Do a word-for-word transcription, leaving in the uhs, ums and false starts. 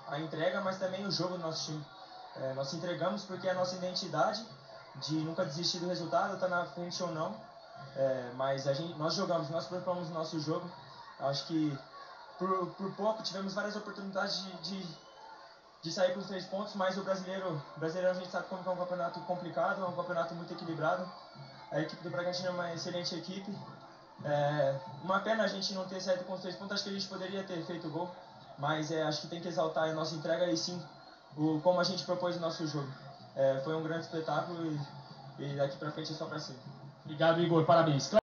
a entrega, mas também o jogo do nosso time. É, nós entregamos porque é a nossa identidade de nunca desistir do resultado, estar na frente ou não. É, mas a gente, nós jogamos, nós propomos o nosso jogo. Acho que por, por pouco tivemos várias oportunidades de, de, de sair com os três pontos, mas o brasileiro, o brasileiro a gente sabe como é um campeonato complicado, é um campeonato muito equilibrado. A equipe do Bragantino é uma excelente equipe. É, uma pena a gente não ter saído com os três pontos, acho que a gente poderia ter feito gol, mas é, acho que tem que exaltar a nossa entrega e sim o, como a gente propôs o nosso jogo. É, foi um grande espetáculo e, e daqui pra frente é só pra cima. Obrigado, Igor. Parabéns.